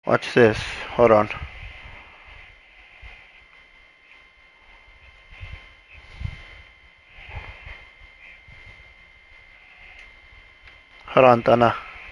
Watch this. Hold on. Hold on, Tana.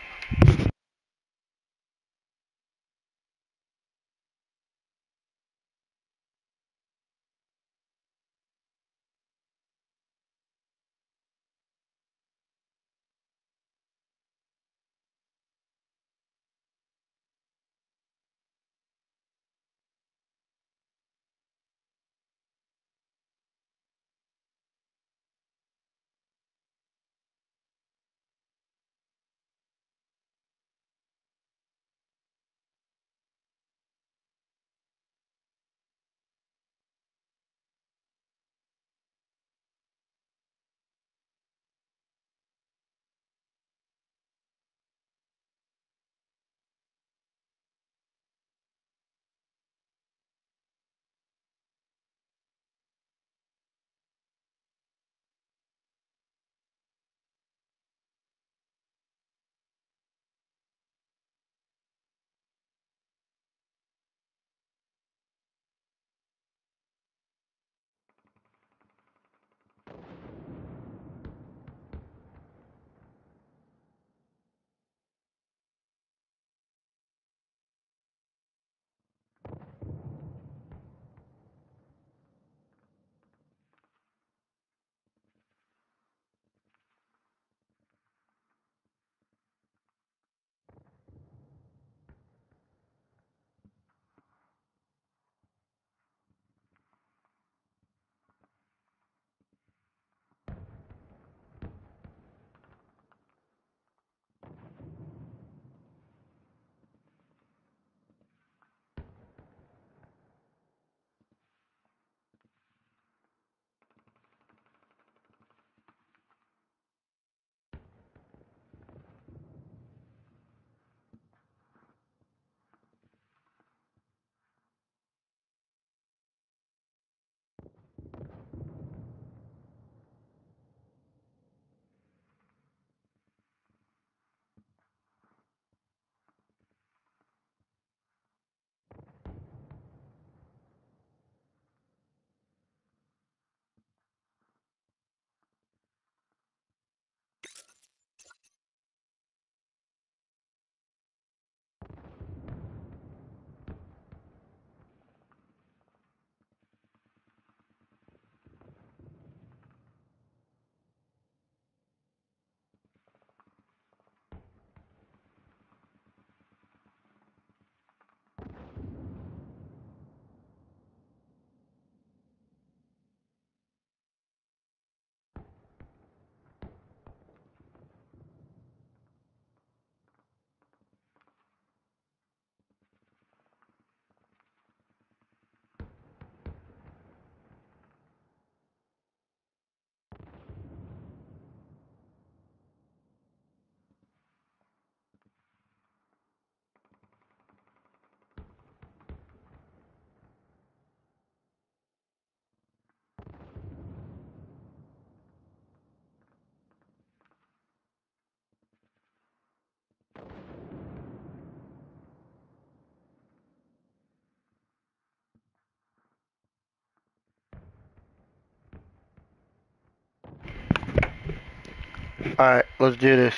Alright, let's do this.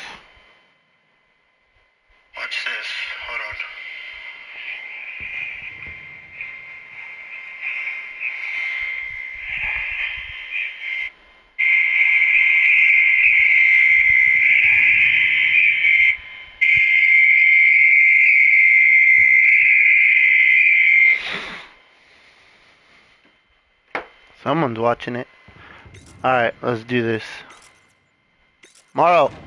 Watch this. Hold on. Someone's watching it. Alright, let's do this. Morrow.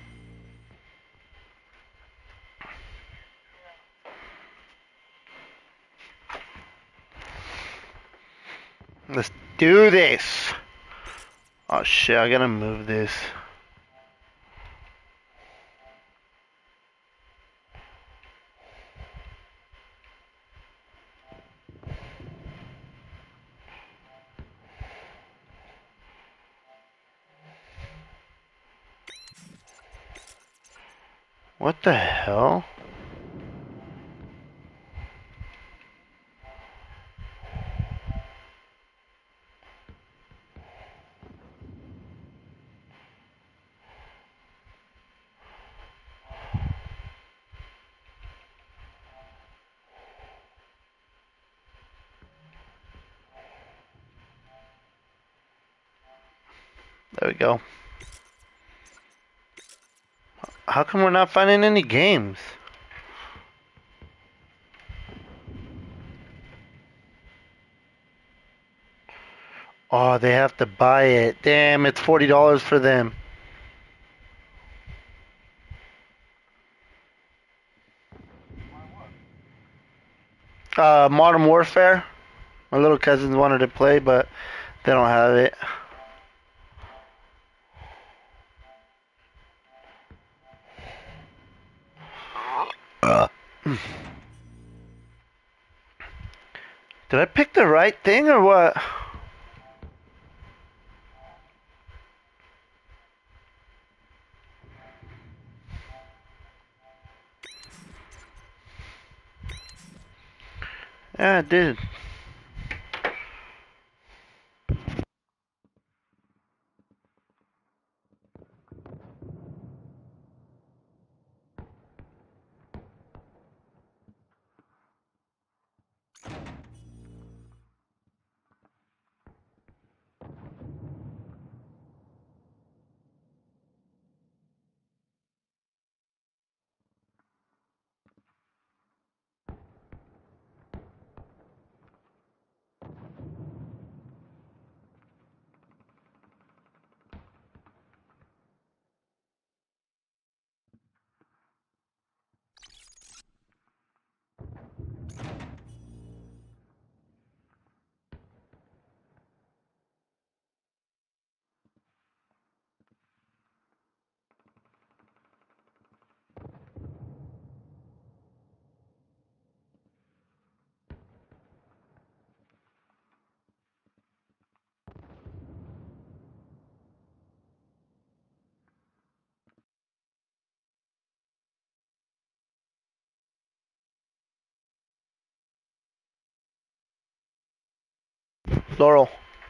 Let's do this. Oh shit, I gotta move this. What the hell? There we go. How come we're not finding any games? Oh, they have to buy it. Damn, it's $40 for them. Modern Warfare. My little cousins wanted to play, but they don't have it. Did I pick the right thing or what? Yeah, I did. Laurel.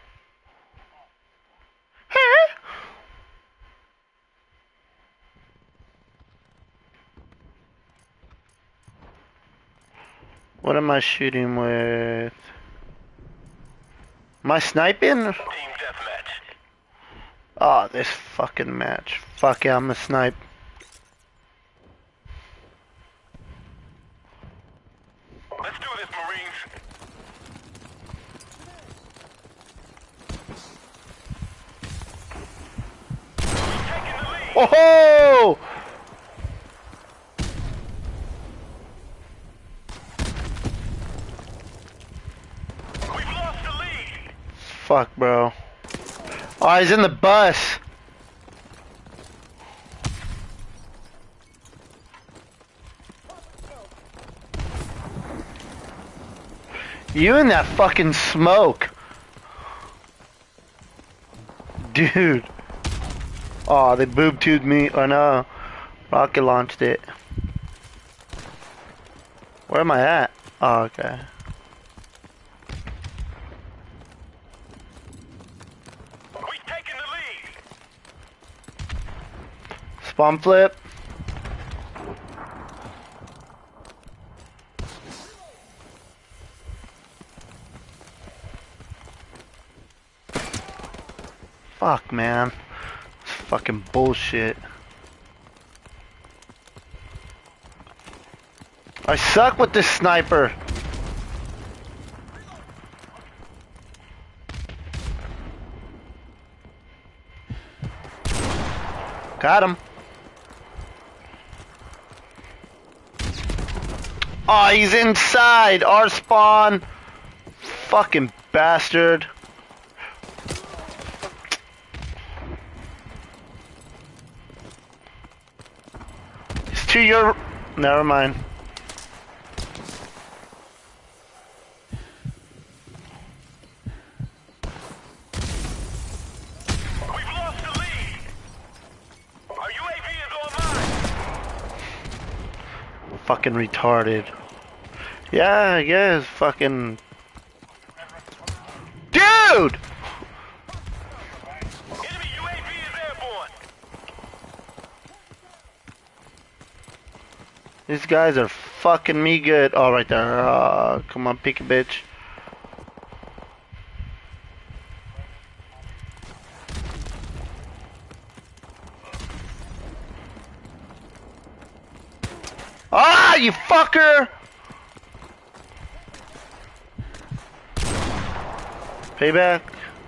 What am I shooting with? Am I sniping? Team deathmatch. Oh, this fucking match. Fuck yeah, I'm a snipe. Let's do this, Marines. We're taking the lead. Oh-ho! We've lost the lead. Fuck, bro. Oh, he's in the bus. You in that fucking smoke. Dude. Oh, they boob-tubed me. Oh no. Rocket launched it. Where am I at? Oh, okay. We've taken the lead. Spawn flip. Fuck, man. It's fucking bullshit. I suck with this sniper. Got him. Oh, he's inside our spawn. Fucking bastard. It's to your... Never mind. We've lost the lead. Our UAV is online. Fucking retarded. Yeah, I guess. Fucking... Dude! Enemy UAV is airborne. These guys are fucking me good. Oh, right there. Come on, pick a bitch. you fucker! Payback.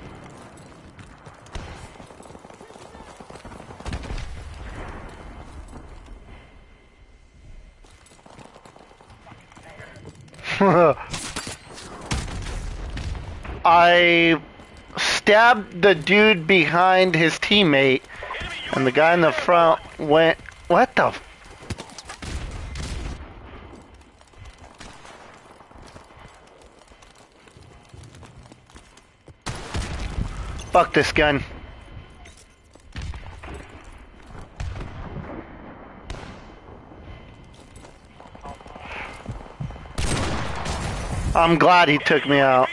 I stabbed the dude behind his teammate, and the guy in the front went, what the f- Fuck this gun. I'm glad he took me out.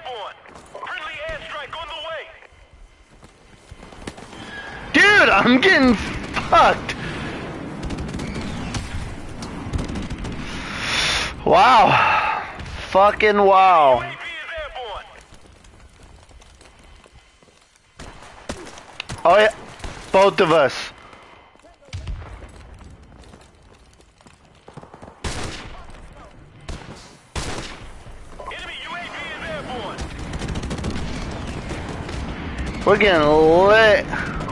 Dude, I'm getting fucked. Wow. Fucking wow. Oh yeah, both of us. We're getting lit.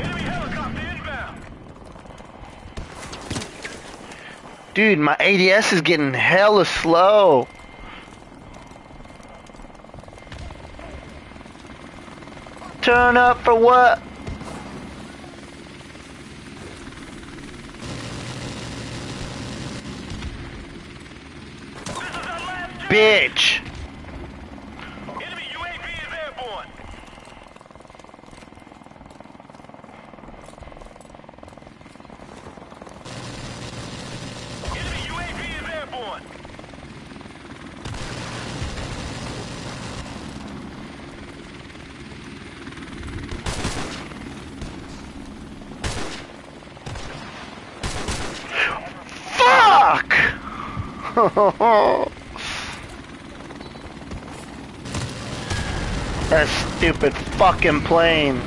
Dude, my ADS is getting hella slow. Turn up for what? Bitch. Enemy UAV is airborne. Enemy UAV is airborne. Fuck! That stupid fucking plane.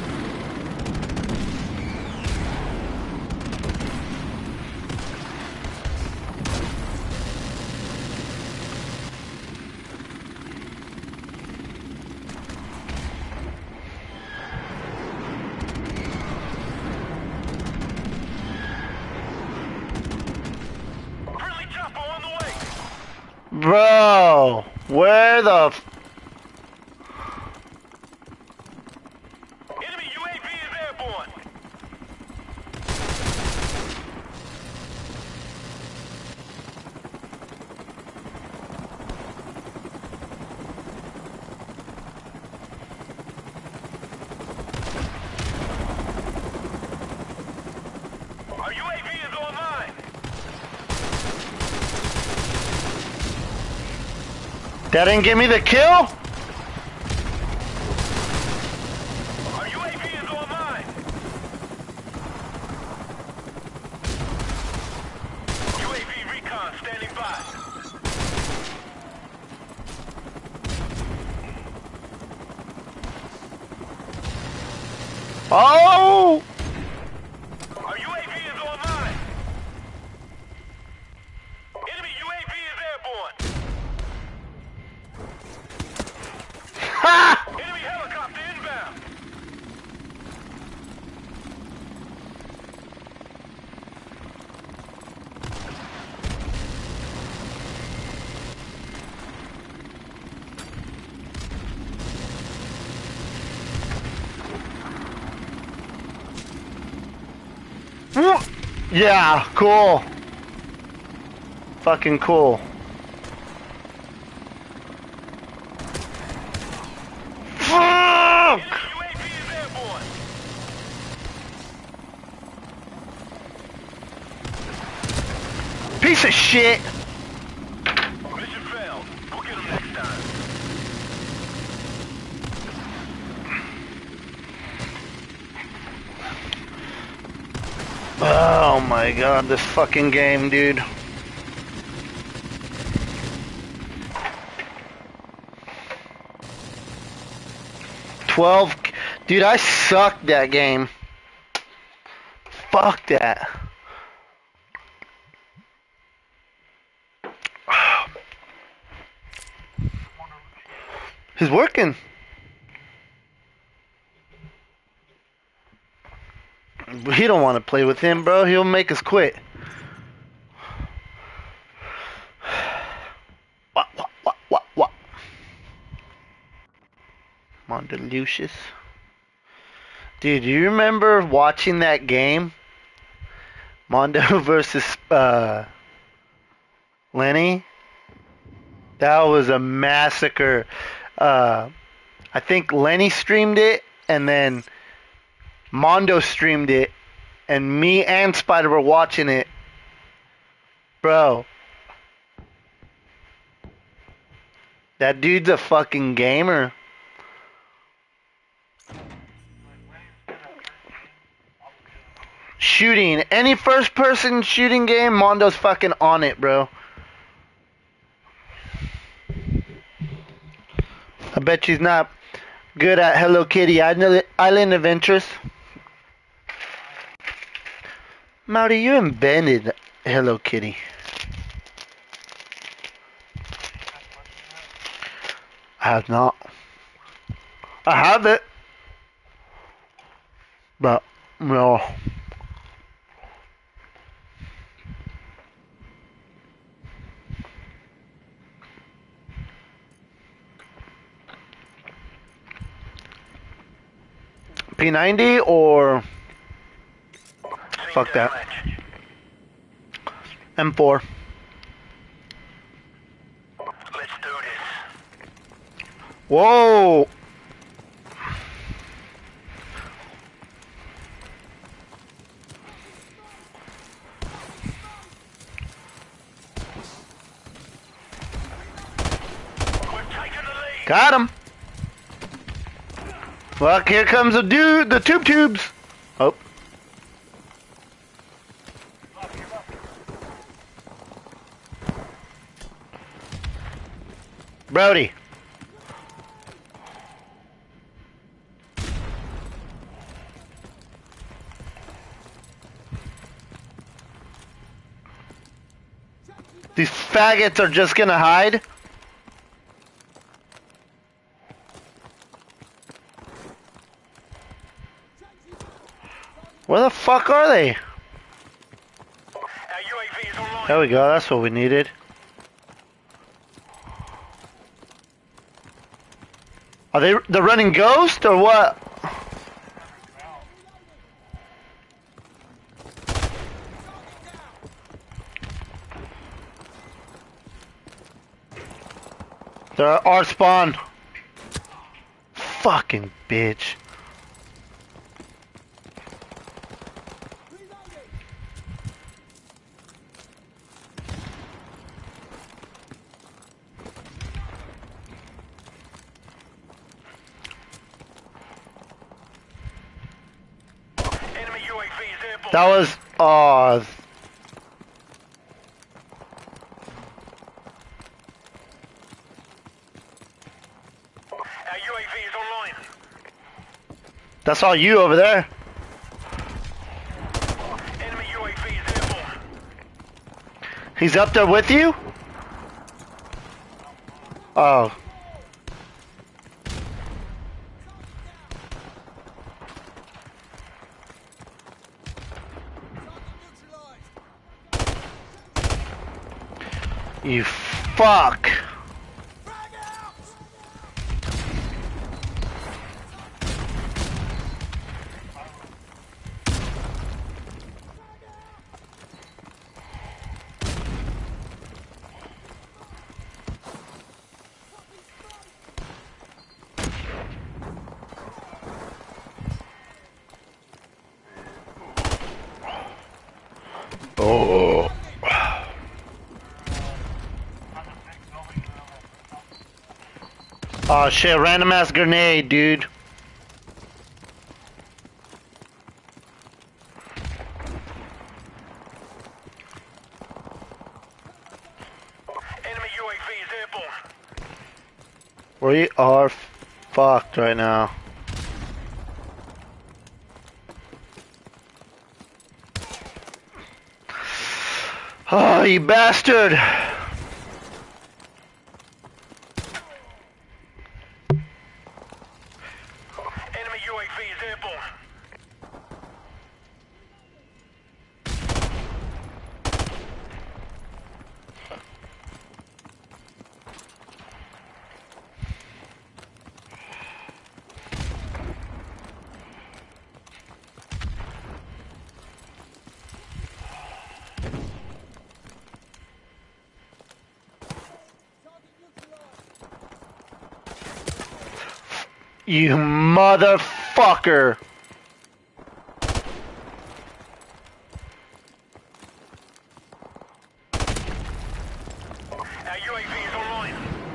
Friendly chopper on the way. Bro, where the f- Enemy UAV is airborne. Our UAV is online. That didn't give me the kill? Our UAV is online. UAV recon standing by. Oh! Our UAV is online. Enemy UAV is airborne. Ha! Enemy helicopter inbound. Yeah, cool. Fucking cool. Fuck! Enemy UAV is airborne. Piece of shit! Mission failed. We'll get him next time. Oh my god, this fucking game, dude. Dude, I sucked that game. Fuck that. He's working. He don't want to play with him, bro. He'll make us quit. What? Mondo Lucius. Dude, you remember watching that game? Mondo versus Lenny? That was a massacre. I think Lenny streamed it, and then Mondo streamed it, and me and Spider were watching it. Bro. That dude's a fucking gamer. Shooting. Any first person shooting game, Mondo's fucking on it, bro. I bet she's not good at Hello Kitty Island Adventures. Marty, you invented Hello Kitty. I have not. I have it. But, no. P90 or fuck that. M4. Let's do this. Whoa! We're taking the lead. Got him. Well, here comes the dude, the tubes. Oh. Brody. These faggots are just gonna hide. Where the fuck are they? Our UAV is online. There we go, that's what we needed. Are they're running Ghost or what? They're our spawn. Fucking bitch. Enemy UAV is airborne. That was Our UAV is online. that's all you over there. Enemy UAV is airborne. He's up there with you? Oh. You fuck. Oh. Oh shit, random ass grenade, dude. Enemy UAV is airborne. We are fucked right now. Oh, you bastard! You motherfucker! Our UAV is online.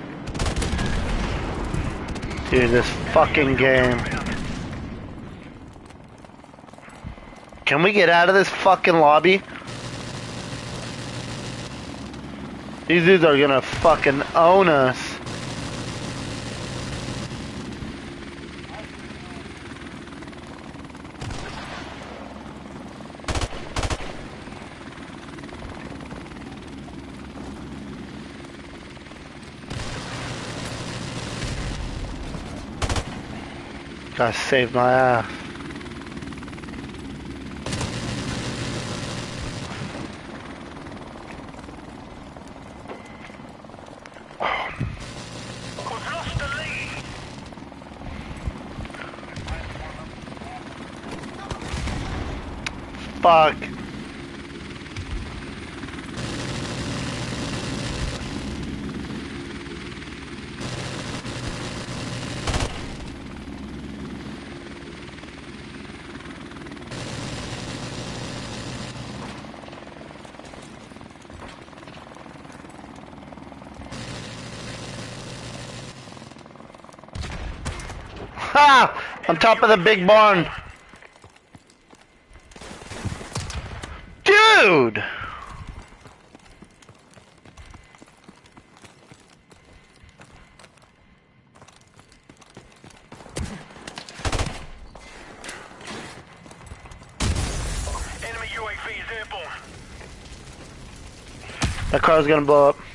Dude, this fucking game. Can we get out of this fucking lobby? These dudes are gonna fucking own us. Gotta save my ass. We've lost the lead. Fuck. Ha! On top of the big barn. Dude! Enemy UAV is airborne. That car's gonna blow up.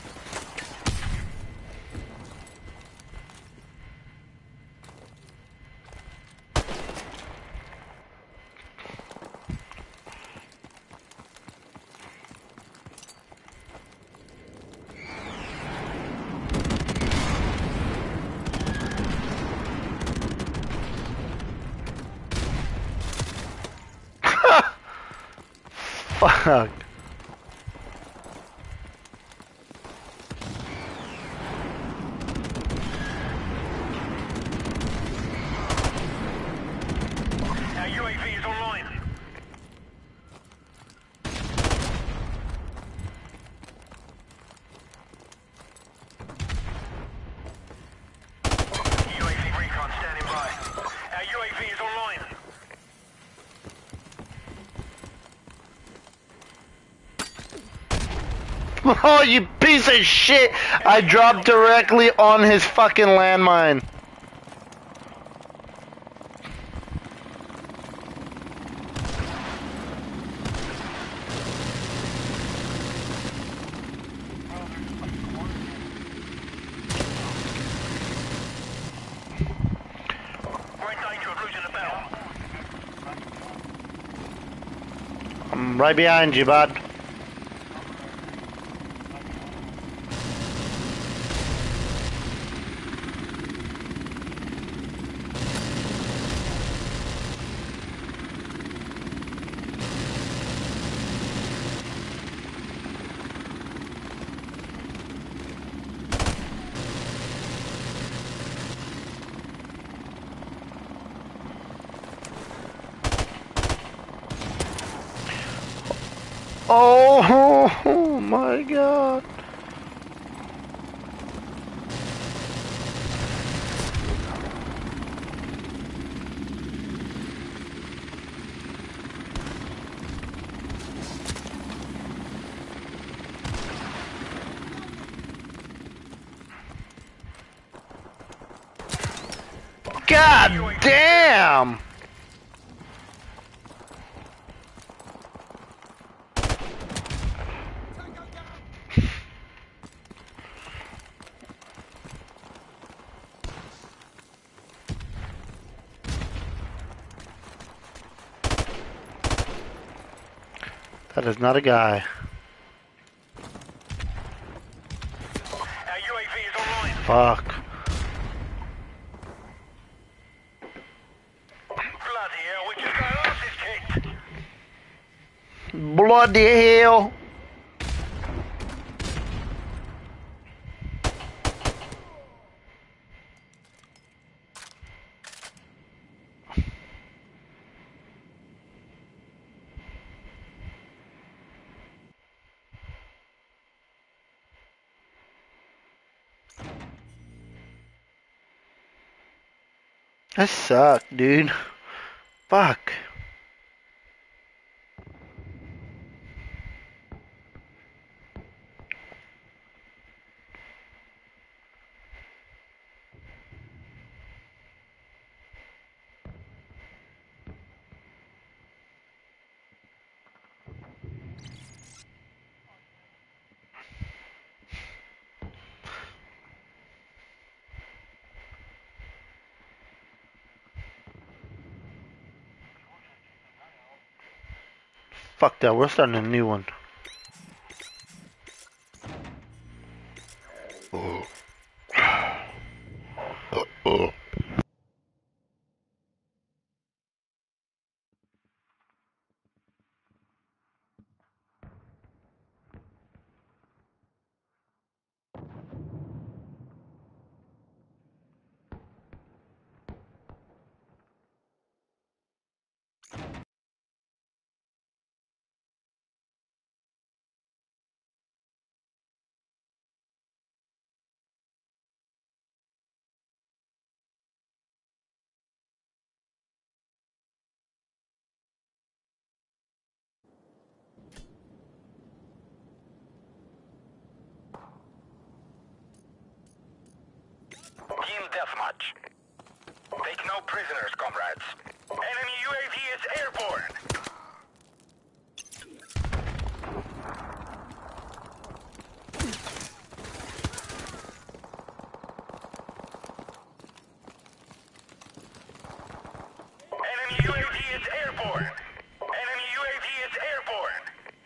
Fuck. Our UAV is online. UAV recon standing by. Our UAV is online. Oh, you piece of shit! I dropped directly on his fucking landmine. We're in danger of losing the battle. I'm right behind you, bud. Oh my god. God damn! That is not a guy. Our UAV is online. Fuck. Bloody hell, we just got our asses kicked. Bloody hell. That sucked, dude. Fuck. Fuck that, we're starting a new one. Team deathmatch. Take no prisoners, comrades. Enemy UAV is airborne. Enemy UAV is airborne. Enemy UAV is airborne.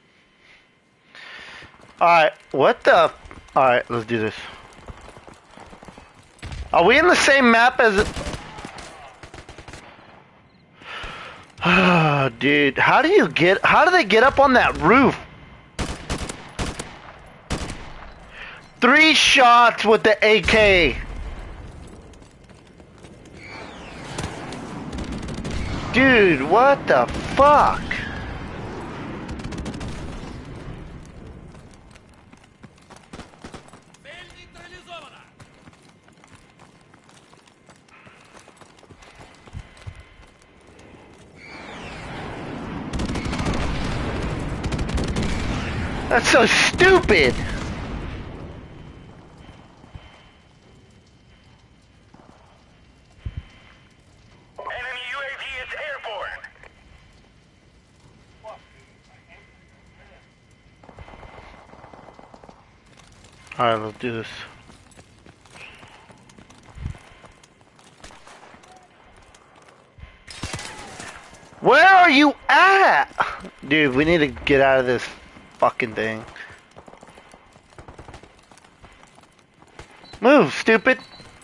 Alright, what the... Alright, let's do this. Are we in the same map as... Oh, dude, how do they get up on that roof? 3 shots with the AK. Dude, what the fuck? That's so stupid. Enemy UAV is airborne. Alright, let's do this. Where are you at? Dude, we need to get out of this fucking thing. Move, stupid.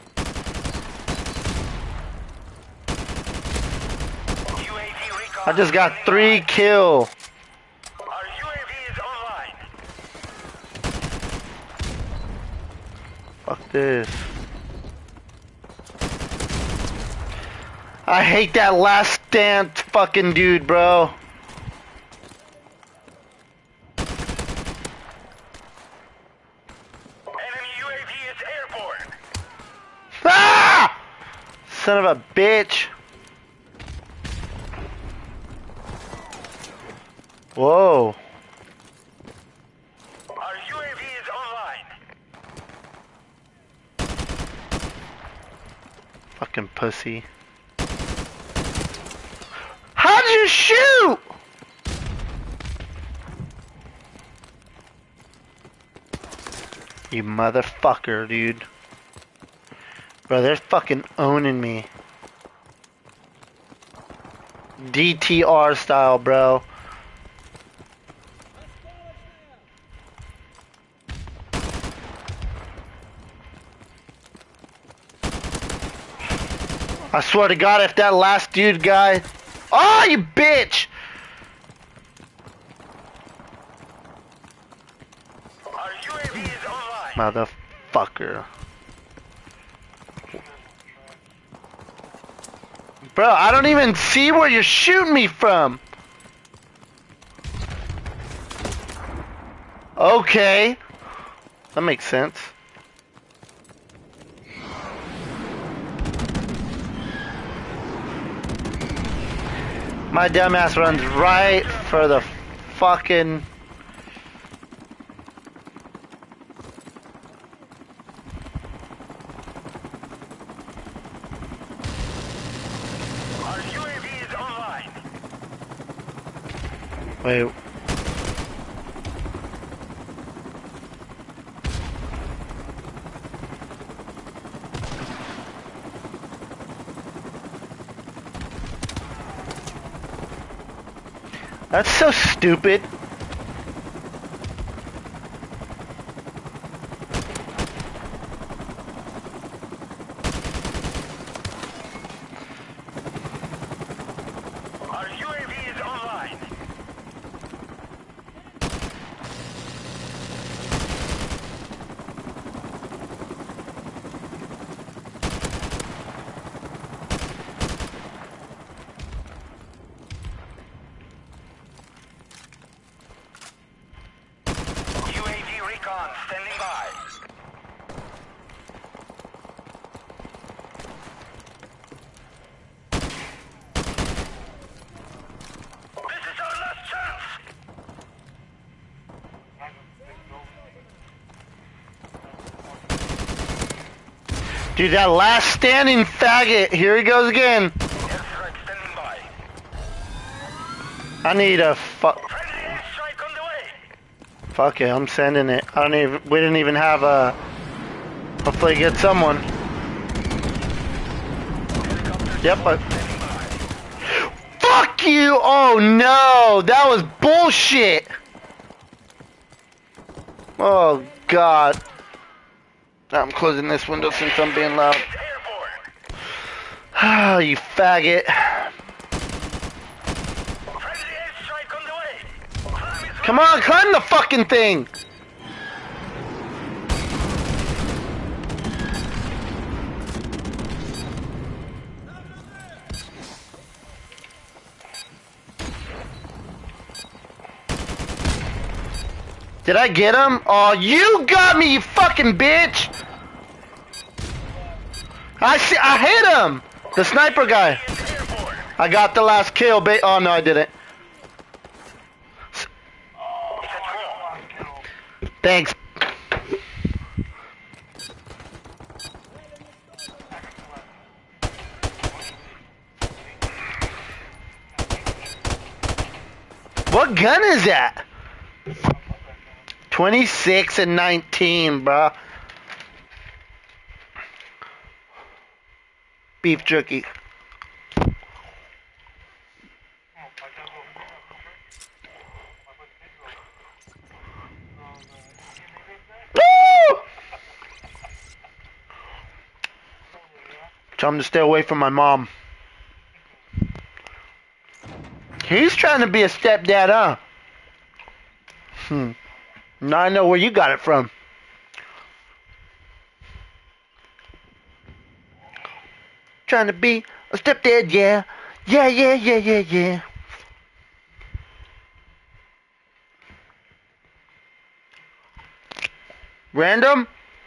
UAV recon. I just got 3 kill. Our UAV is online. Fuck this. I hate that last stand fucking dude, bro. Enemy UAV is airborne. Ah! Son of a bitch. Whoa. Our UAV is online. Fucking pussy. How'd you shoot? You motherfucker, dude. Bro, they're fucking owning me. DTR style, bro. I swear to God, if that last dude guy... Oh, you bitch! Our UAV is online. Motherfucker. Bro, I don't even see where you're shooting me from. Okay. That makes sense. My dumbass runs right for the fucking... Our UAV is online. Wait. That's so stupid. Our UAV is online. UAV recon standing by. This is our last chance. Dude, that last standing faggot. Here he goes again. Airstrike standing by. I need a fuck. Friendly airstrike on the way. Fuck it, I'm sending it. I don't even. We didn't even have a. Hopefully, get someone. Yep. Fuck you! Oh no, that was bullshit. Oh god. I'm closing this window since I'm being loud. It's airborne. Ah, you faggot. Friendly airstrike on the way. Climb is Come on, climb the fucking thing. Did I get him? Oh, you got me, you fucking bitch! I hit him! The sniper guy. airborne. I got the last kill, oh no, I didn't. It's at war. Thanks. What gun is that? 26 and 19, bruh. Beef jerky. Woo! Tell him to stay away from my mom. He's trying to be a stepdad, huh? Now I know where you got it from. Trying to be a stepdad, yeah. Yeah. Random?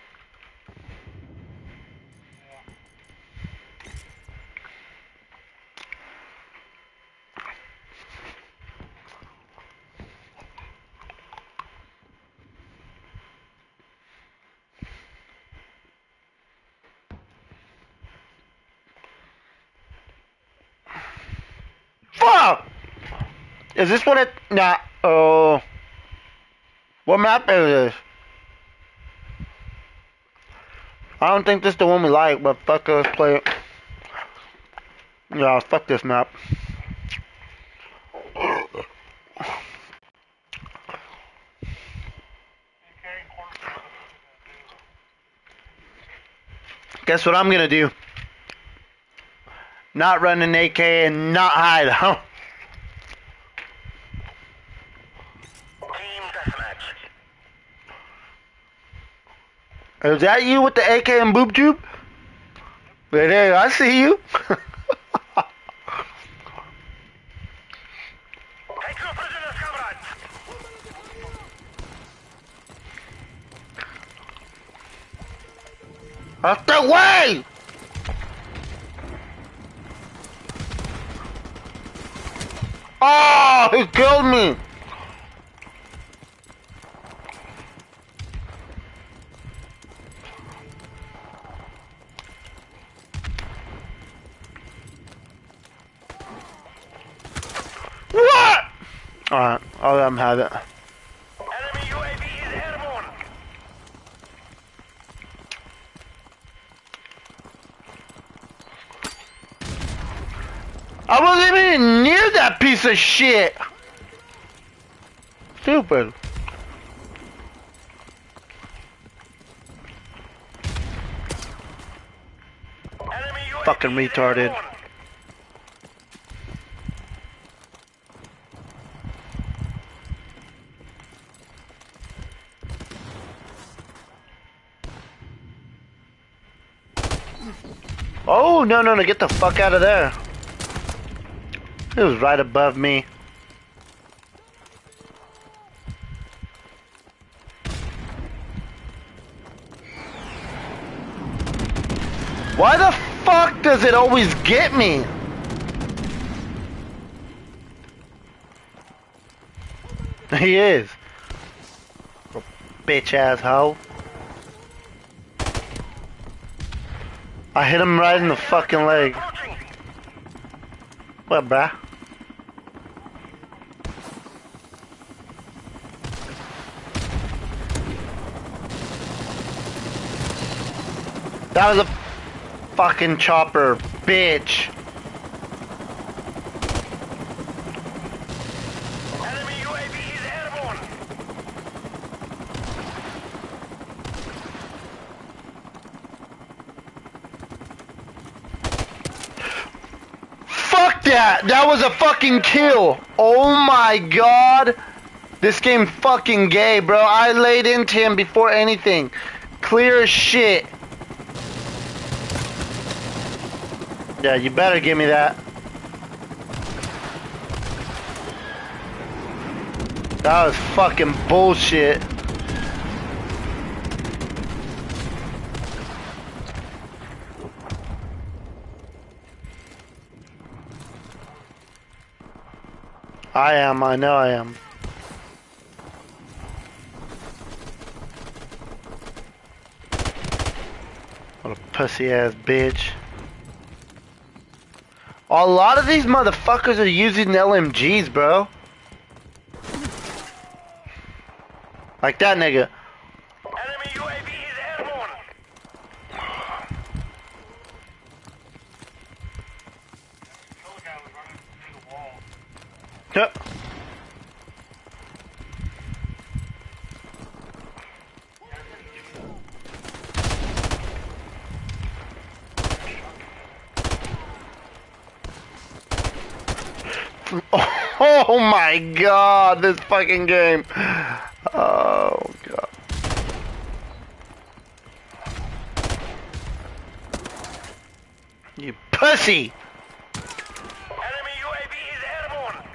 Fuck! Is this what it... Nah. Oh. What map is this? I don't think this is the one we like, but fuck it, let's play it. Yeah, fuck this map. Guess what I'm gonna do? Not run an AK and not hide, huh? Team deathmatch. Is that you with the AK and boob tube? Right there, I see you. Take your prisoners, comrades. Out the way! Oh, he killed me. What? Alright, I'll let him have it. Enemy UAV is airborne. I wasn't even near that piece of shit. Stupid. Enemy UAV Fucking is retarded. airborne. Oh, no, no, no, get the fuck out of there. It was right above me. Why the fuck does it always get me? He is. Bitch ass hoe. I hit him right in the fucking leg. Approaching. What, bruh? That was a fucking chopper, bitch. Enemy UAV is airborne. Fuck that! That was a fucking kill! Oh my god! This game fucking gay, bro. I laid into him before anything. Clear as shit. Yeah, you better give me that. That was fucking bullshit. I know I am. What a pussy ass bitch. A lot of these motherfuckers are using LMGs, bro. Like that nigga. Enemy UAV is airborne. Yep. Oh my god, this fucking game. Oh god. You pussy! Enemy UAV is airborne.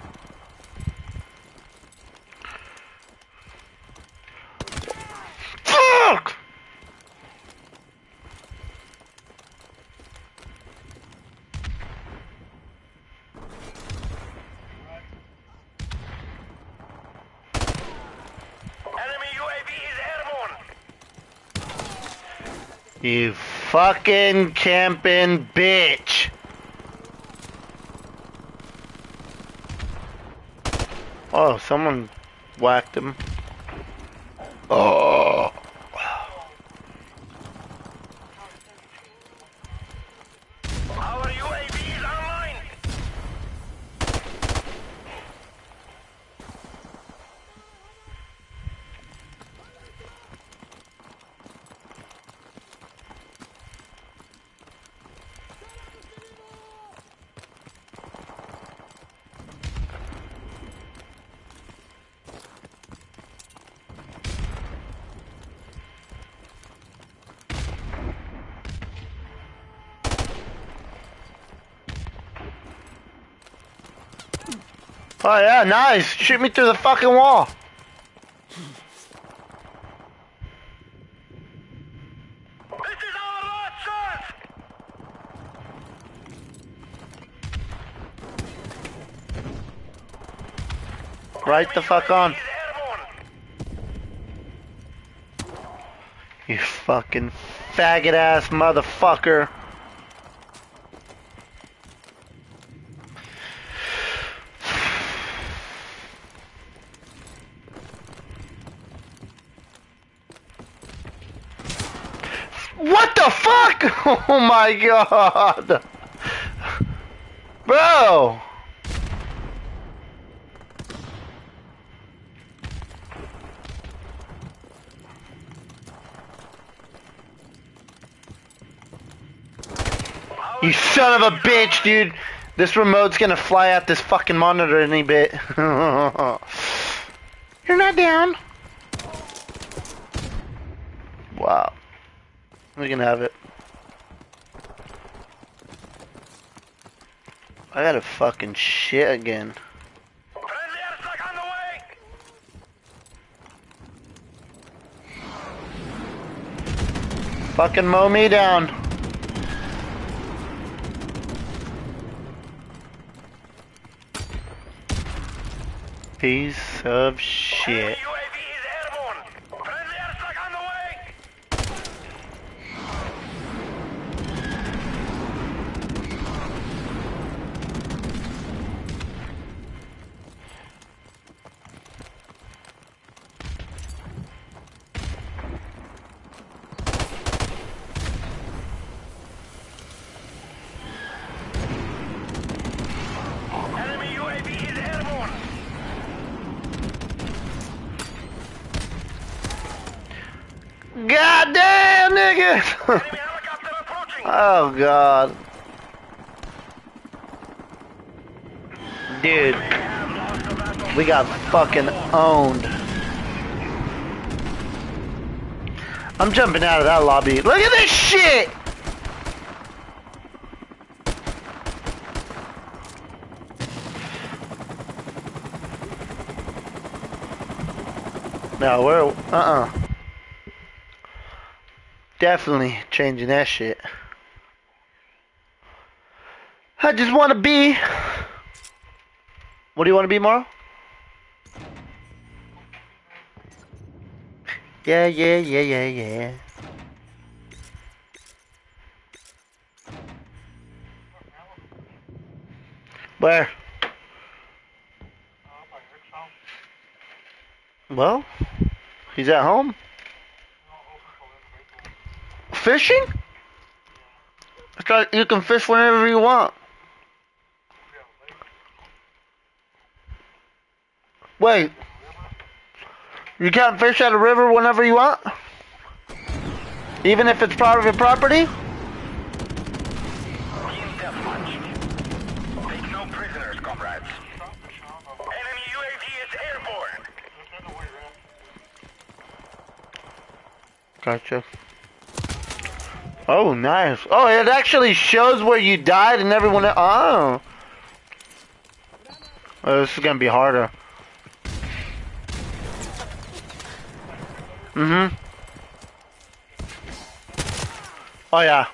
Fuck! Enemy UAV is airborne. You fucking camping bitch! Oh, someone whacked him. Oh. Our UAV is online. Oh yeah, nice. Shoot me through the fucking wall. This is our last chance. right the fuck on. Is airborne. You fucking faggot ass motherfucker. What the fuck? Oh my god. Bro. You son of a bitch, dude. This remote's gonna fly out this fucking monitor any bit. You're not down. Wow. We can have it. I gotta fucking shit again. Friendly airstrike on the way. Fucking mow me down. Piece of shit. Enemy UAV is airborne. Friendly airstrike on the way. Enemy UAV is airborne. God damn, nigga! Enemy helicopter approaching. Oh god. Dude, Have lost the battle. we got fucking owned. I'm jumping out of that lobby. Look at this shit! No, we're, definitely changing that shit. I just want to be... What do you want to be, Mara? Yeah, yeah, yeah, yeah, yeah. Where? Well, he's at home. Fishing? I thought you can fish whenever you want. Wait. You can't fish at a river whenever you want? Even if it's private property? Team deathmatch. Take no prisoners, comrades. Enemy UAV is airborne. Gotcha. Oh, nice. Oh, it actually shows where you died and everyone... Oh. Oh, this is gonna be harder. Mm-hmm. Oh, yeah.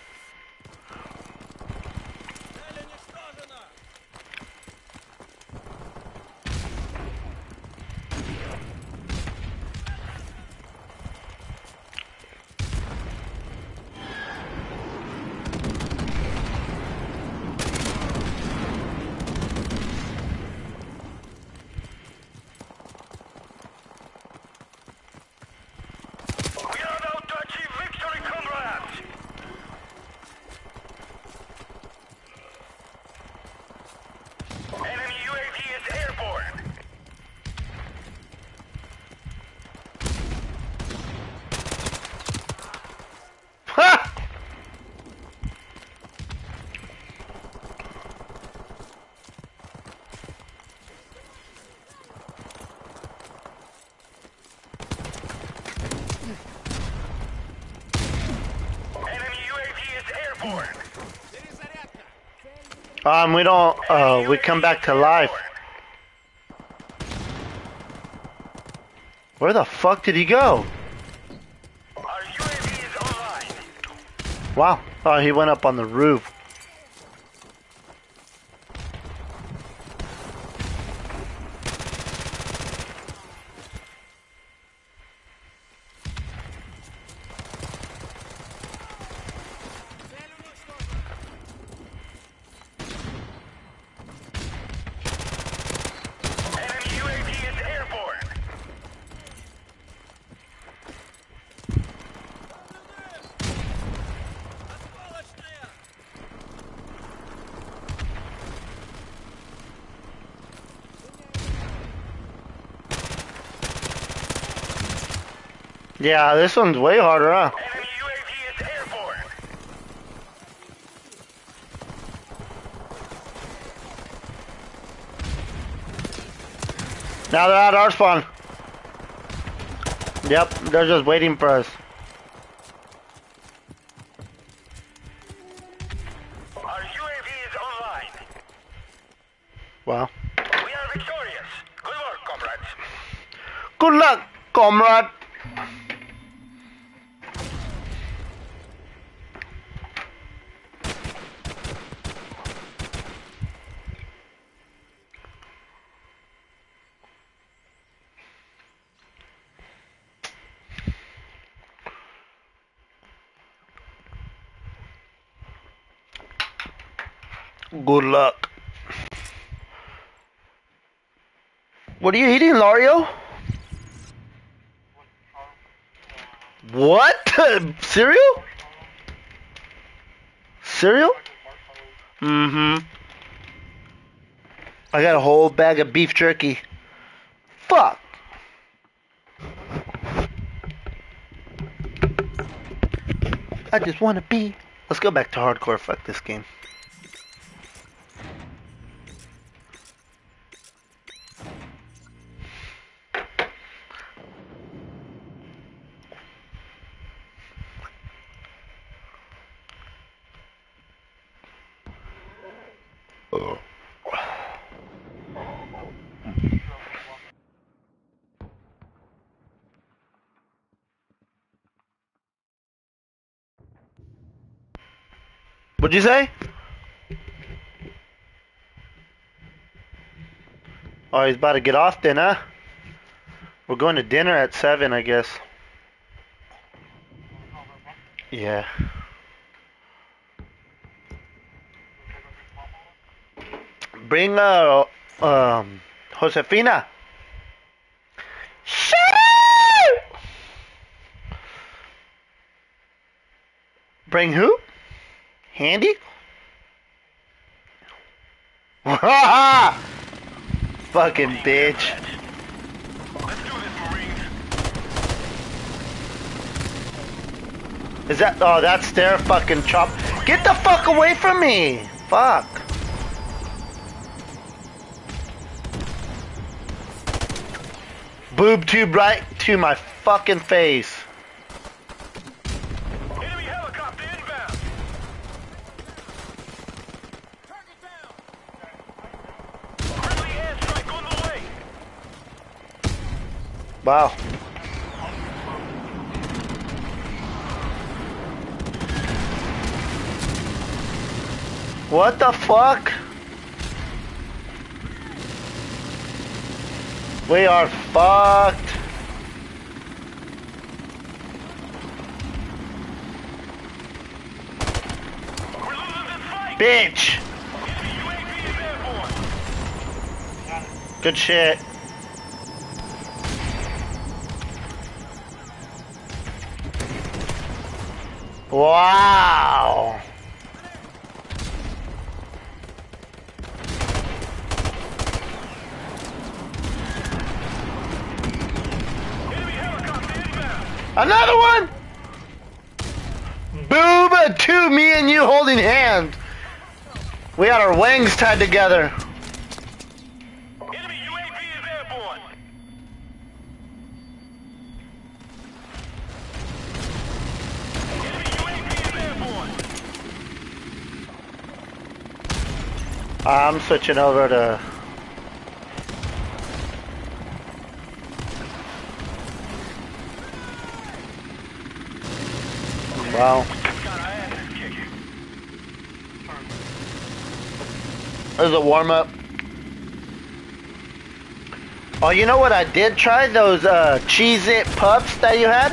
We are about to achieve victory, comrades. Enemy UAV is airborne. Ha! Enemy UAV is airborne. We don't, we come back to life. Where the fuck did he go? Our UAV is online. Wow. Oh, he went up on the roof. Yeah, this one's way harder, huh? Enemy UAV is airborne. Now they're at our spawn. Yep, they're just waiting for us. Our UAV is online. Wow. We are victorious. Good work, comrades. Good luck, comrade. Good luck. What are you eating, Lario? What? Cereal? Cereal? Mm-hmm. I got a whole bag of beef jerky. Fuck. I just wanna be. Let's go back to hardcore. Fuck this game. What'd you say? Oh, he's about to get off then, huh? We're going to dinner at 7, I guess. Yeah. Bring, Josefina. Shut up! Bring who? Handy? Fucking bitch. Let's do this, Marines. Is that? Oh, that's their fucking chop. Get the fuck away from me! Fuck. Boob tube right to my fucking face. Enemy helicopter inbound. Friendly airstrike on the way. Wow. What the fuck? We are fucked. We're losing this fight. Bitch. Enemy UAV is airborne. Good shit. Wow. Enemy helicopter inbound. Another one. Booba to me and you holding hands. We had our wings tied together. Enemy UAV is airborne. Enemy UAV is airborne. I'm switching over to. Wow. Got our asses kicked. This is a warm up. Oh, you know what I did try? Those Cheez-It Puffs that you had?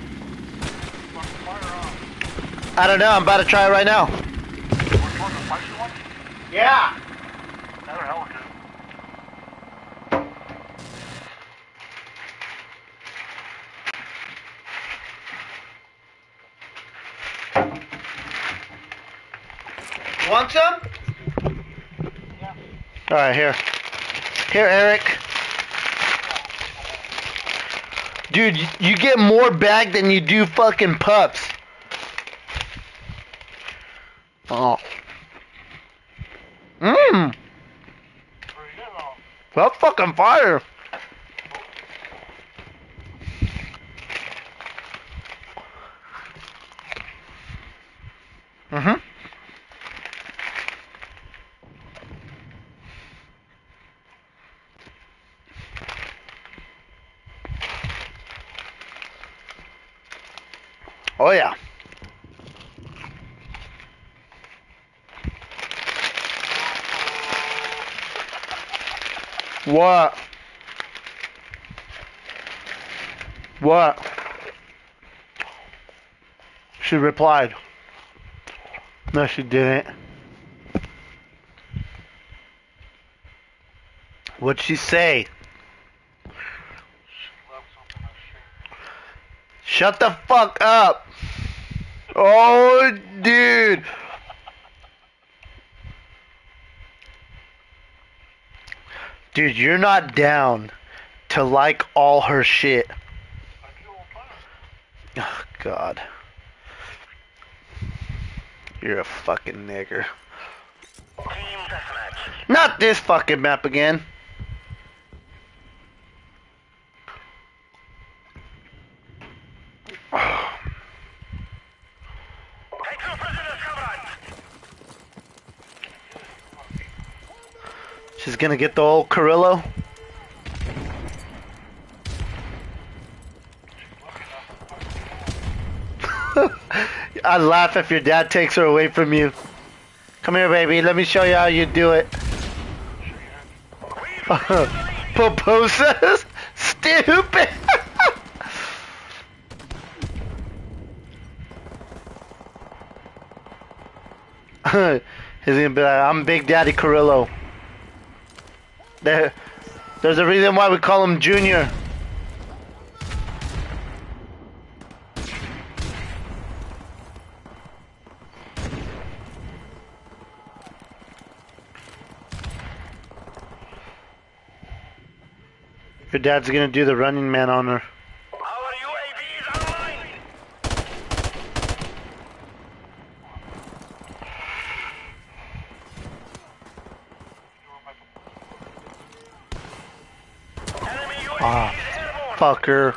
I don't know. I'm about to try it right now. Yeah. Want some? All right, here. Here, Eric. Dude, you get more back than you do fucking pups. Oh. Mmm. That's fucking fire. Mm-hmm. Oh yeah. What? What? She replied. No, she didn't. What'd she say? Shut the fuck up. Oh, dude. Dude, you're not down to like all her shit. Oh, God. You're a fucking nigger. Team deathmatch. Not this fucking map again. Take no prisoners, comrades. She's gonna get the old Carrillo. I'd laugh if your dad takes her away from you. Come here, baby. Let me show you how you do it. Poposes? Stupid. He's gonna be like, I'm Big Daddy Carrillo. There's a reason why we call him Junior. Your dad's gonna do the running man on her. Our UAV is online. Enemy UAV Ah, is airborne. fucker.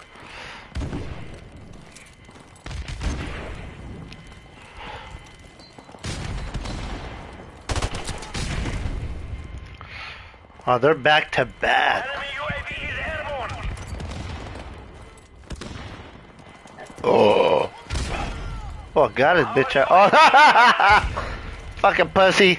Oh, they're back to back. Enemy UAV is airborne. Oh. Oh, got his bitch out. Oh, fucking pussy.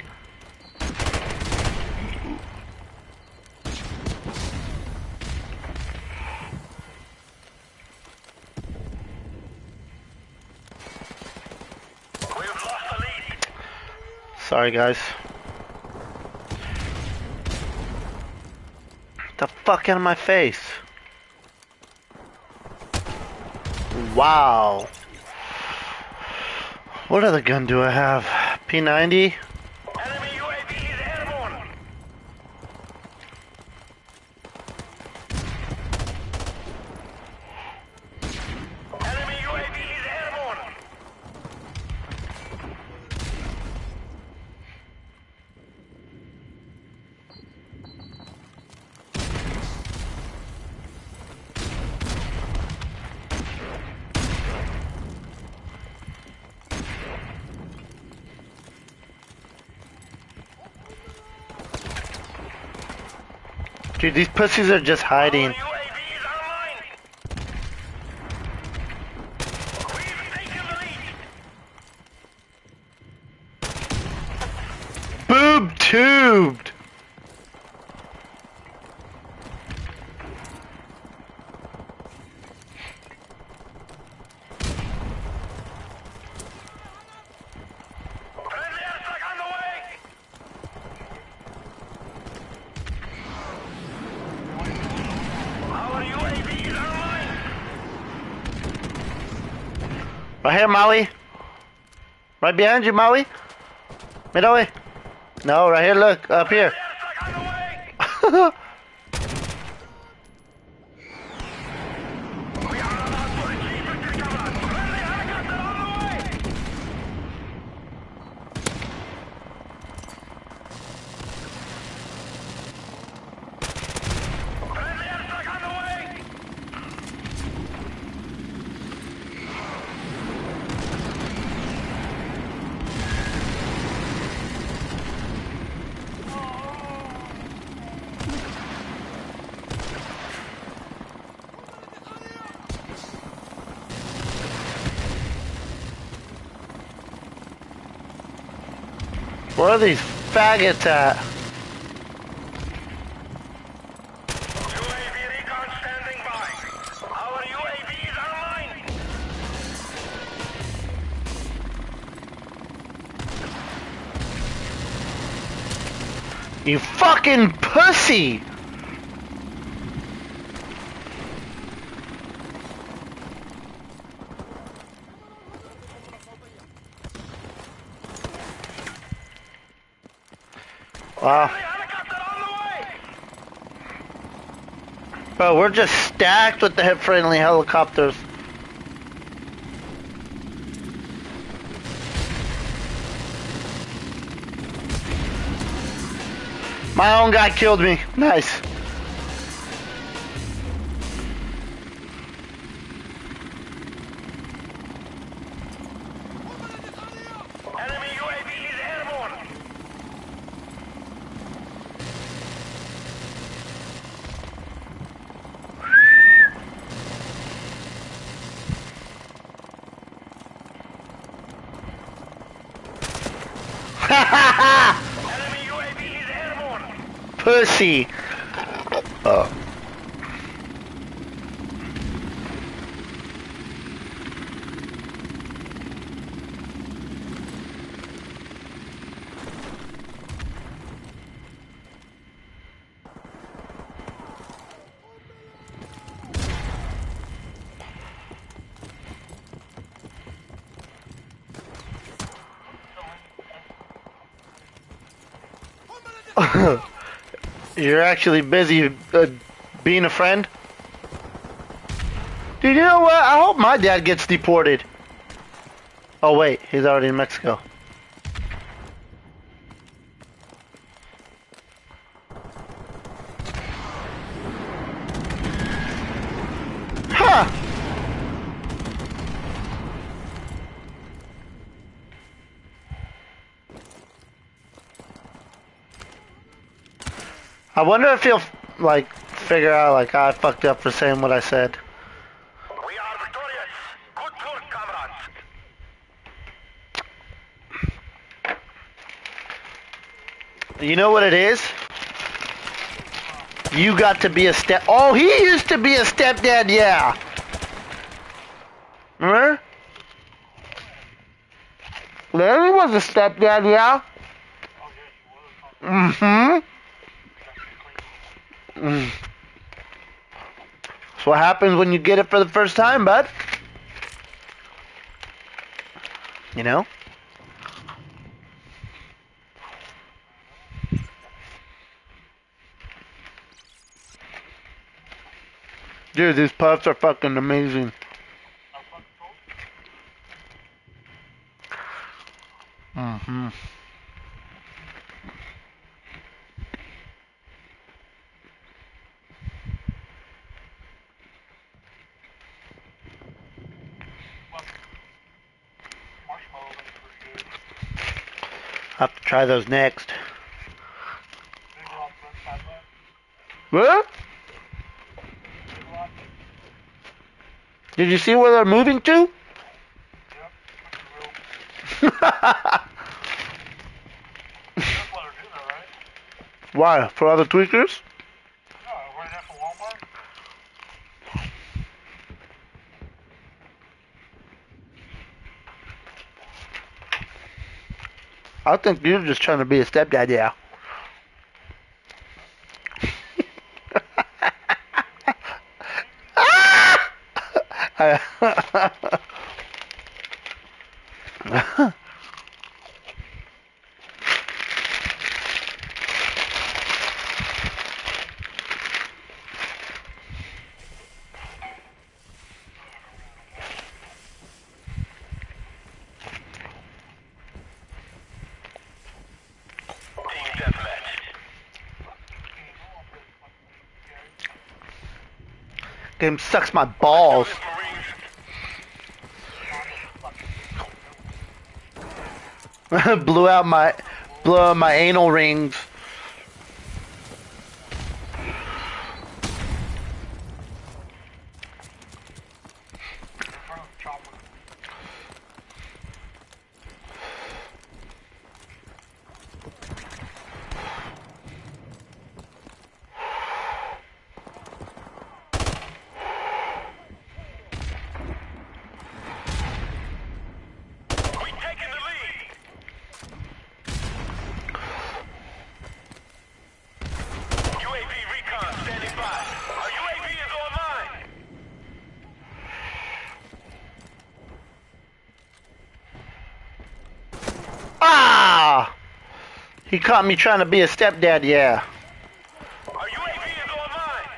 We've lost the lead. Sorry, guys. Get the fuck out of my face. Wow. What other gun do I have? P90? Enemy UAV is airborne. Enemy UAV is airborne. Dude, these pussies are just hiding. Our UAV is online. We've taken the lead. Boob tubed. Friendly airstrike on the way. Our UAV is online. Right here, Maui. Right behind you, Maui. Mid away. No, right here, look. Up here. Friendly airstrike on the way. Where are these faggots at? UAV recon standing by. Our UAV is online. You fucking pussy! Wow. Friendly helicopter on the way. Bro, we're just stacked with the friendly helicopters. My own guy killed me. Nice. Enemy UAV is airborne. Enemy UAV is airborne. Pussy. Oh. You're actually busy being a friend? Dude, you know what? I hope my dad gets deported. Oh wait, he's already in Mexico. Huh! I wonder if he'll like figure out like I fucked up for saying what I said. We are victorious. Good work, comrades. You know what it is? You got to be a step. Oh, he used to be a stepdad, yeah. Remember? Larry was a stepdad, yeah. Mm-hmm. Mm. That's what happens when you get it for the first time, bud. You know? Dude, these puffs are fucking amazing. Mm-hmm. I'll have to try those next. What? Did you see where they're moving to? Why? For other tweakers? I think you're just trying to be a stepdad, yeah. Team deathmatch. Game sucks my balls. Marines. blew out my anal rings. He caught me trying to be a stepdad, yeah. Our UAV is online.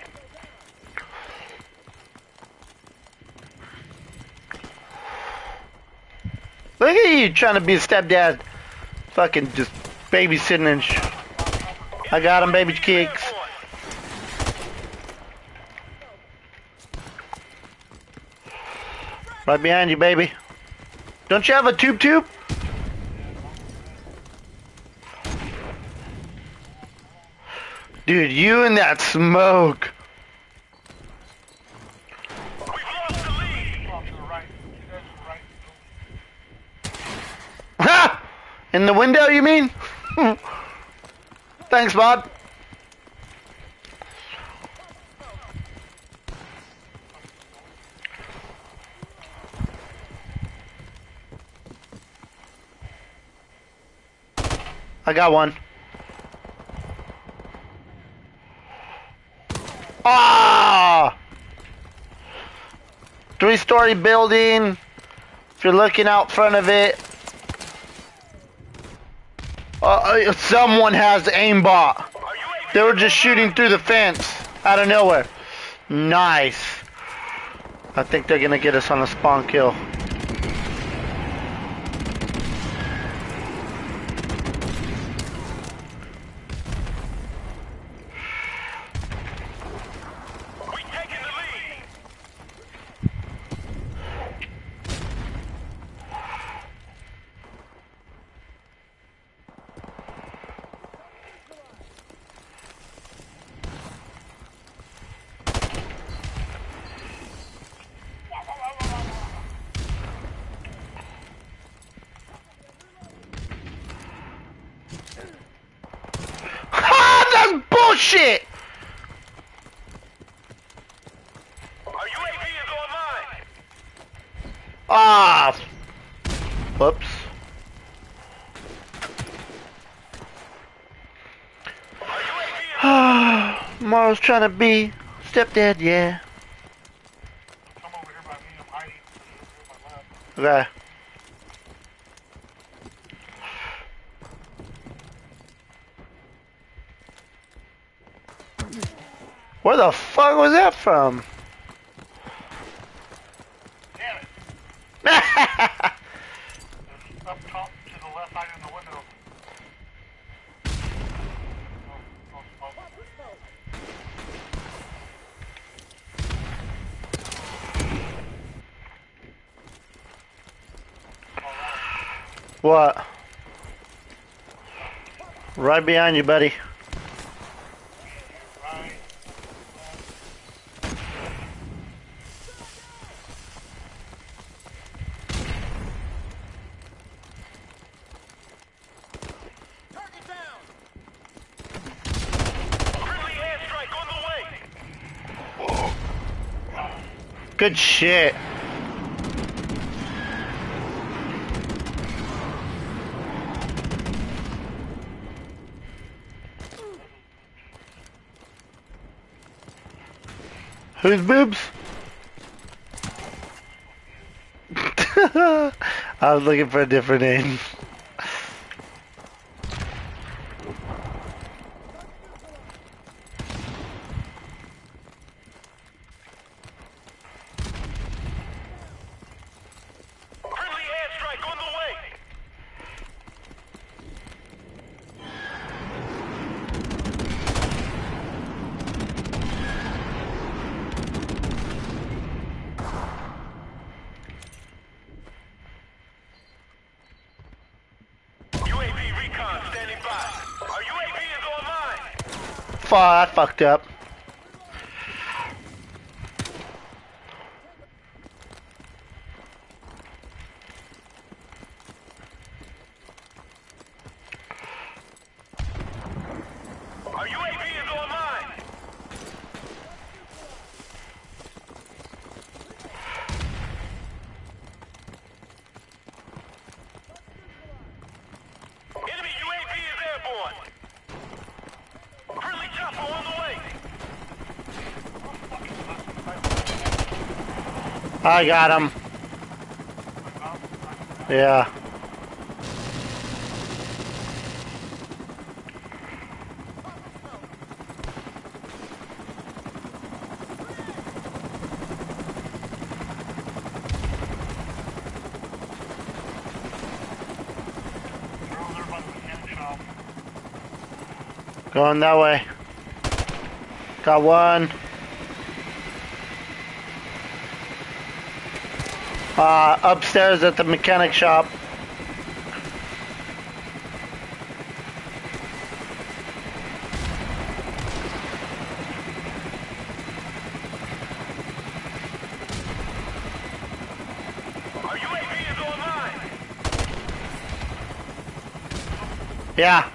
Look at you trying to be a stepdad. Fucking just babysitting and I got him, baby kicks. Right behind you, baby. Don't you have a tube? Dude, you and that smoke. We've lost the lead. Ha! In the window, you mean? Thanks, bud. I got one. Ah! 3-story building. If you're looking out front of it. Someone has aimbot. They were just shooting through the fence out of nowhere. Nice. I think they're gonna get us on a spawn kill. We've taken the lead. Ha! That's bullshit! Our UAV is online. Ah! Whoops. Our UAV is Marl's trying to be stepdad, yeah. Come over here by me, I'm hiding. Over my left. Okay. Where the fuck was that from? Damn it. There's up top to the left side in the window. What? Right behind you, buddy. Right. friendly airstrike on the way. Good shit. Whose boobs? I was looking for a different name. Friendly airstrike on the way. UAV recon standing by. Our UAV is online. Fuck, I fucked up. Our UAV is online. Enemy UAV is airborne. Friendly chopper on the way. I got him. Yeah. Going that way. Got one. Upstairs at the mechanic shop. Our UAV is online. Yeah.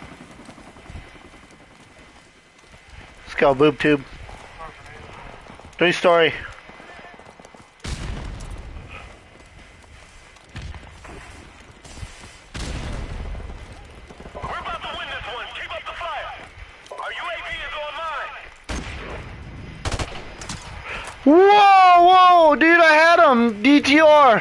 Let's go, boob tube. 3-story. We're about to win this one. Keep up the fire. Our UAV is online. Whoa, whoa, dude, I had him. DTR.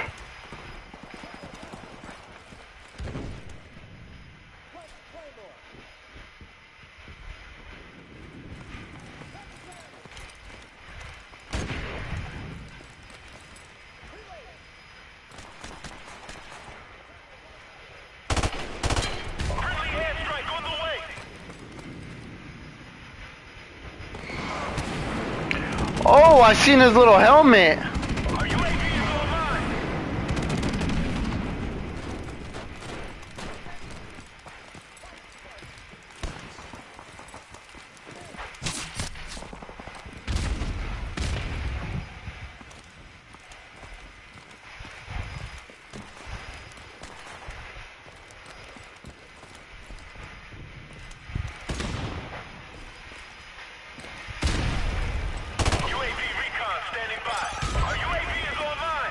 Friendly airstrike on the way. Oh, I seen his little helmet. Our UAV is online. UAV recon standing by. Our UAV is online.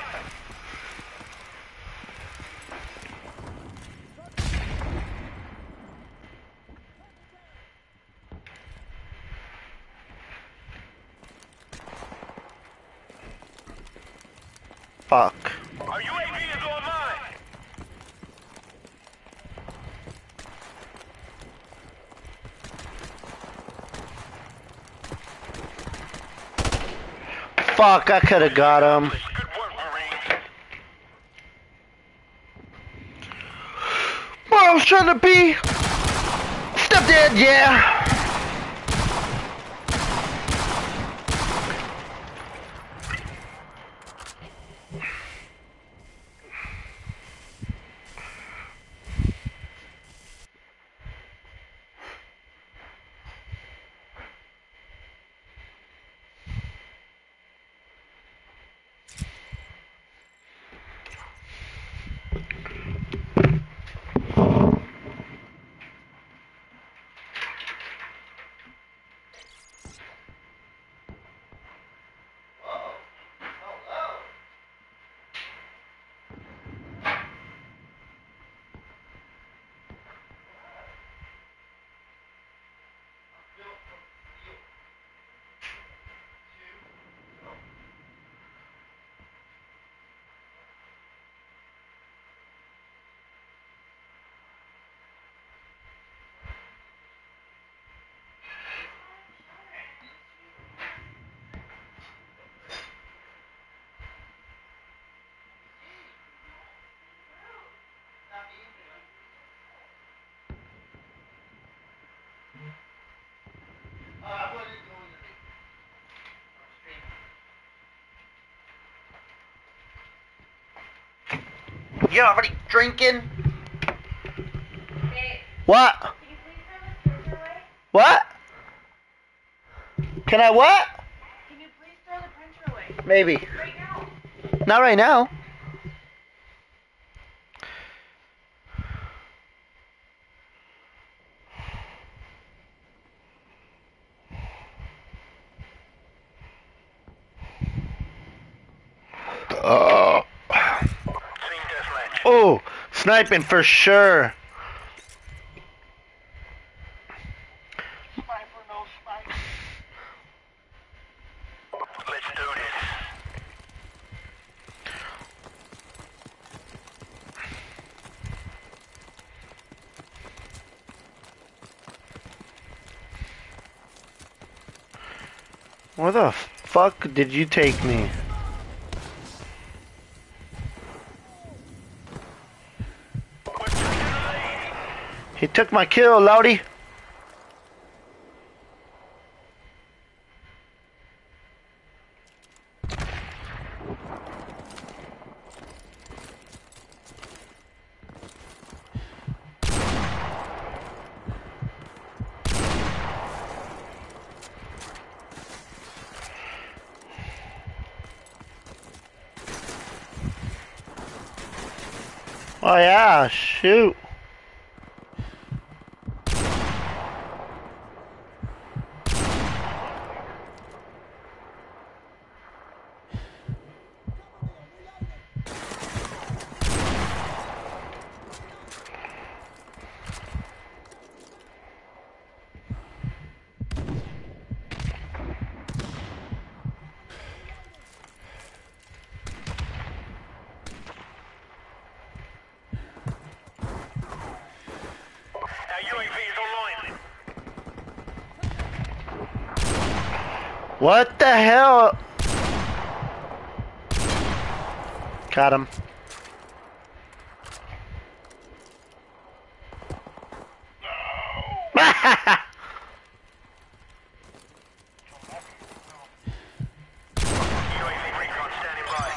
Fuck. Our UAV is online. Fuck, I could have got him. Good work, Marines. Where I was trying to be. Step dead, yeah. You already drinking? Hey, What? can you please throw the printer away? What? Can I what? Can you please throw the printer away? Maybe. Right now. Not right now. Oh. Team deathmatch. Oh, sniping for sure. Sniper, no sniper. Let's do this. Where the fuck did you take me? We're taking the lead. He took my kill, Loudy. Oh yeah, shoot. Our UAV is online. What the hell? Got him. UAV recon standing by.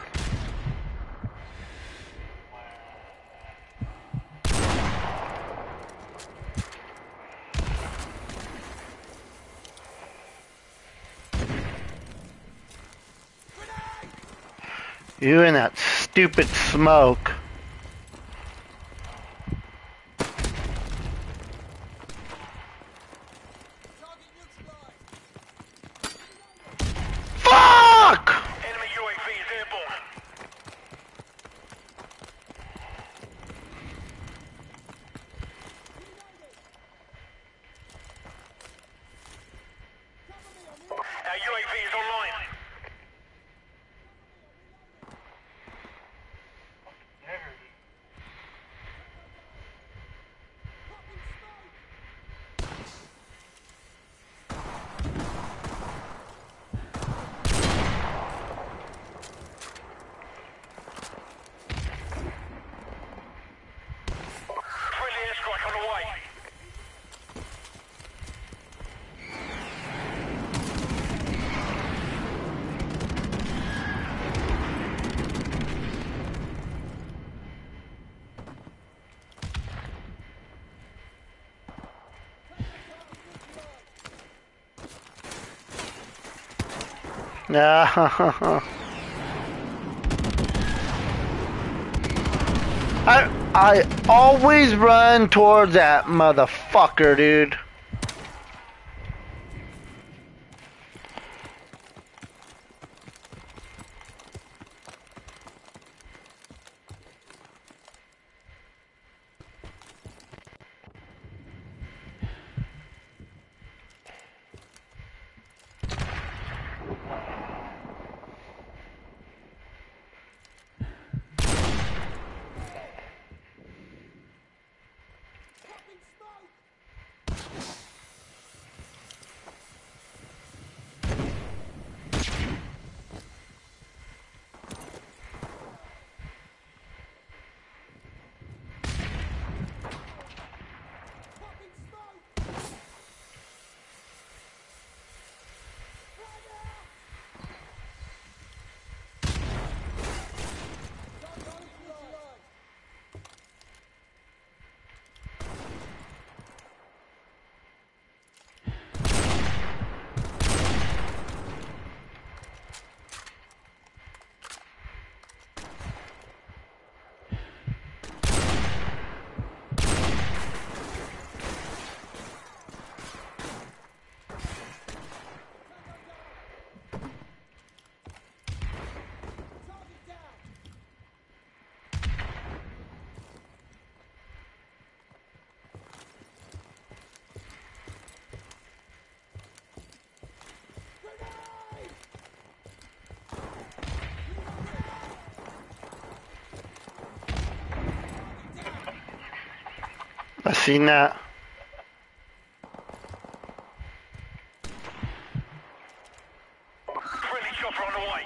You and that stupid smoke. Fuck! Enemy UAV is airborne. Our UAV is online. Friendly airstrike on the way. No. I always run towards that motherfucker, dude. I seen that. Friendly chopper on the way.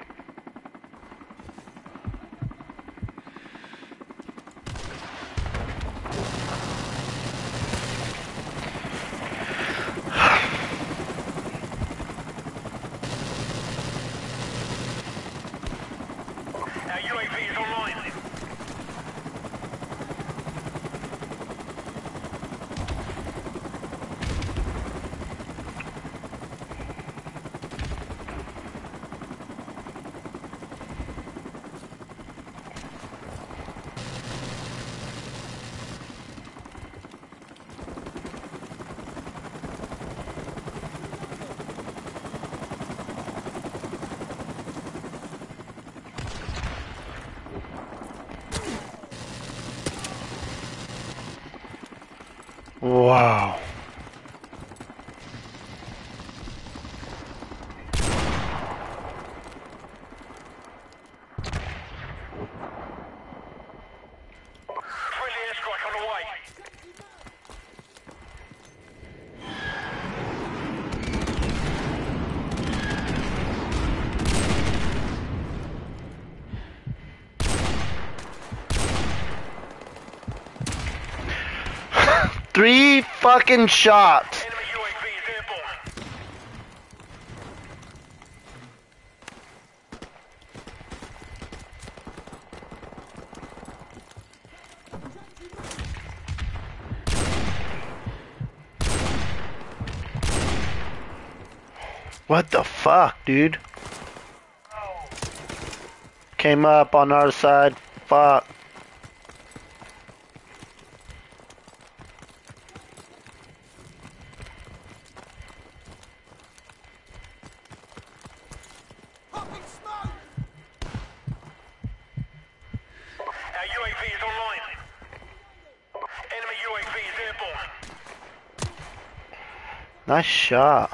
Our UAV is online. Wow. Friendly airstrike on the way. Three fucking shots. Enemy UAV is airborne. What the fuck, dude? Came up on our side. Fuck. Our UAV is online. Enemy UAV is airborne. Nice shot.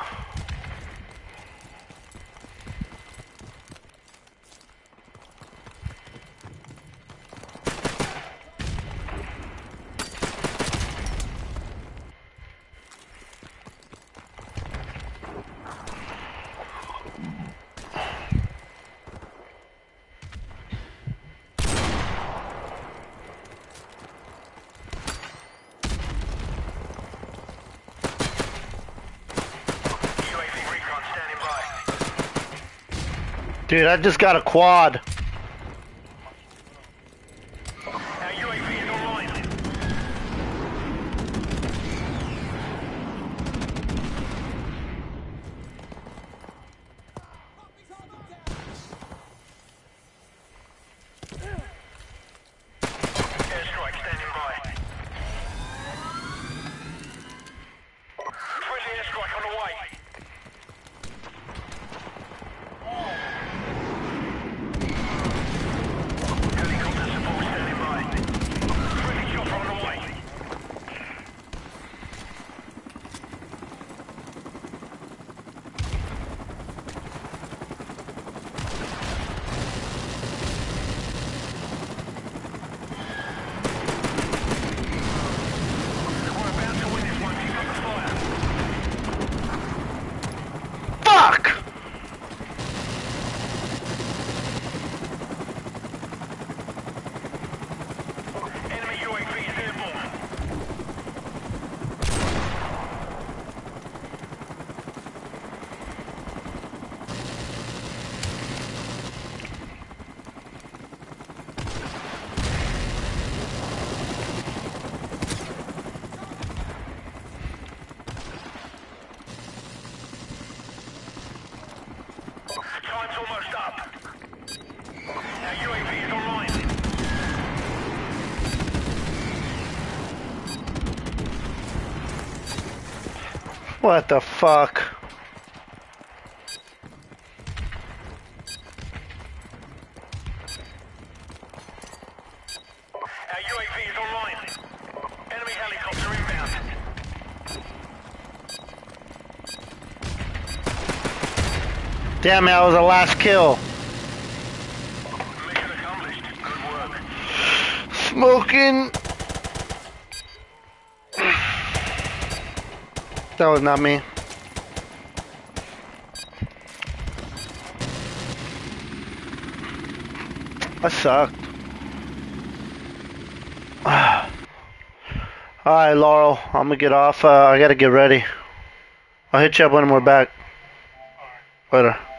UAV recon standing by. Dude, I just got a quad. Our UAV is online. Airstrike standing by. Friendly airstrike on the way. Helicopter support standing by. Friendly chopper on the way. We're about to win this one. Keep up the fire. Fuck! Enemy UAV is airborne. Time's almost up. Our UAV is online. What the fuck? Our UAV is online. Enemy helicopter inbound. Damn it, that was the last kill. Mission accomplished. Good work. Smoking. That was not me. I sucked. Alright, Laurel. I'm gonna get off. I gotta get ready. I'll hit you up when we're back. Later.